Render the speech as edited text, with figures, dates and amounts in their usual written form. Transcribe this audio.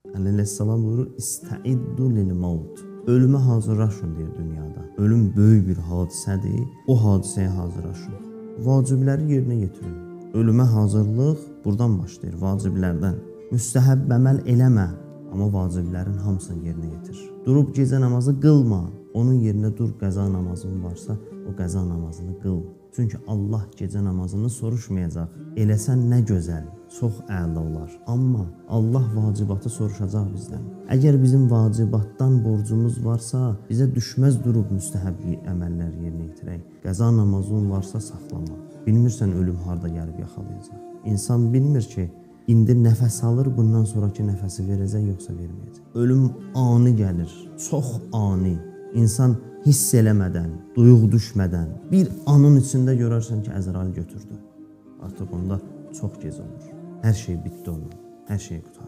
Əleyhissalam buyurur, İstəiddu lil-maut. Ölümə hazırlaşın deyir dünyada. Ölüm böyük bir hadisədir. O hadisəyə hazırlaşın. Vacibləri yerinə yetirin. Ölümə hazırlıq buradan başlayır, vaciblərdən. Müstəhəb əməl eləmə, amma vaciblərin hamısını yerinə yetir. Durub gecə namazı qılma. Onun yerinə dur, qəza namazın varsa, o qəza namazını qıl. Çünki Allah gecə namazını soruşmayacaq. Eləsən nə gözəl, çox əla olar. Amma Allah vacibatı soruşacaq bizdən. Əgər bizim vacibatdan borcumuz varsa, bizə düşməz durub müstəhəbli əməllər yerinə yetirək. Qəza namazın varsa saxlama. Bilmirsən ölüm harda gəlib yaxalayacaq. İnsan bilmir ki, indi nəfəs alır, bundan sonraki nəfəsi verəcək, yoxsa verməyəcək. Ölüm ani gəlir, çox ani. İnsan hiss eləmədən, duyğu düşmədən bir anın içində görərsən ki, Əzrail götürdü. Artıq onda çox gec olur. Hər şey bitdi onun, hər şey qutardı.